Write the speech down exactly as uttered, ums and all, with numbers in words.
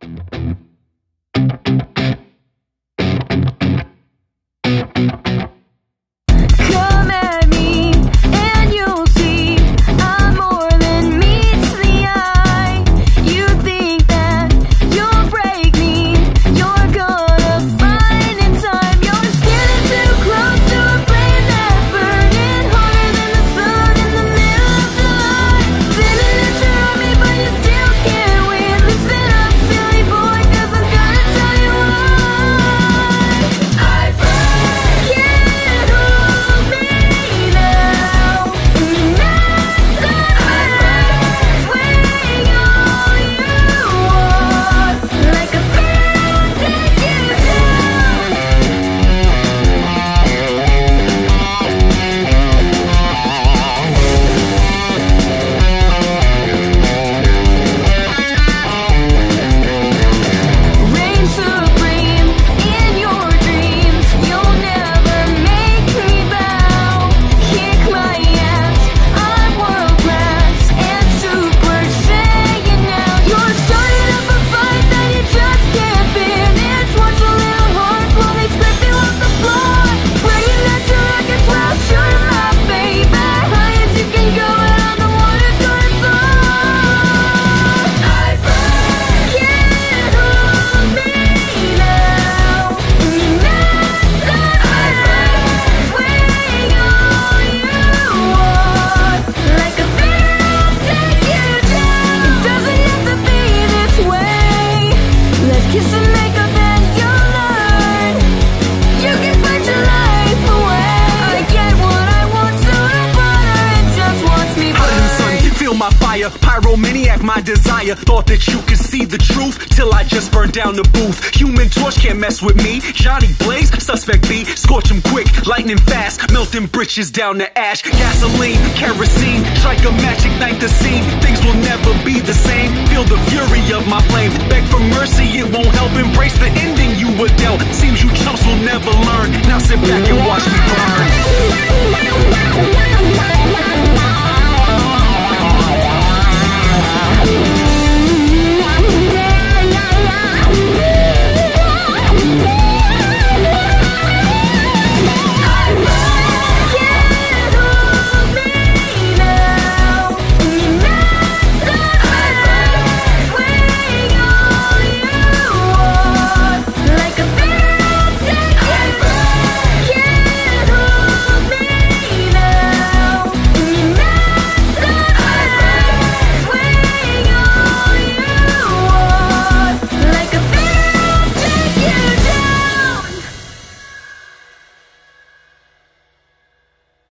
Pyromaniac, my desire. Thought that you could see the truth till I just burned down the booth. Human Torch can't mess with me. Johnny Blaze, suspect B. Scorch him quick, lightning fast, melting britches down to ash. Gasoline, kerosene, strike a match, ignite the scene. Things will never be the same. Feel the fury of my flame. Beg for mercy, it won't help. Embrace the ending you were dealt. Seems you chumps will never learn. Now sit back and watch me burn.